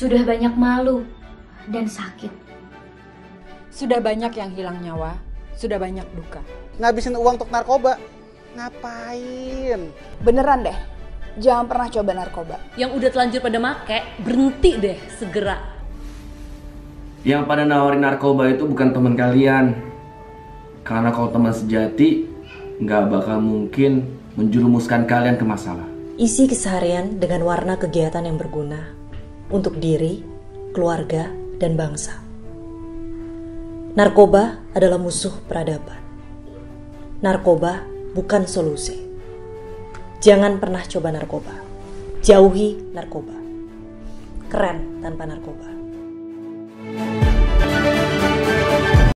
Sudah banyak malu dan sakit. Sudah banyak yang hilang nyawa, sudah banyak duka. Ngabisin uang untuk narkoba. Ngapain? Beneran deh, jangan pernah coba narkoba. Yang udah telanjur pada make, berhenti deh segera. Yang pada nawarin narkoba itu bukan teman kalian. Karena kalau teman sejati, nggak bakal mungkin menjerumuskan kalian ke masalah. Isi keseharian dengan warna kegiatan yang berguna untuk diri, keluarga, dan bangsa. Narkoba adalah musuh peradaban. Narkoba bukan solusi. Jangan pernah coba narkoba. Jauhi narkoba. Keren tanpa narkoba.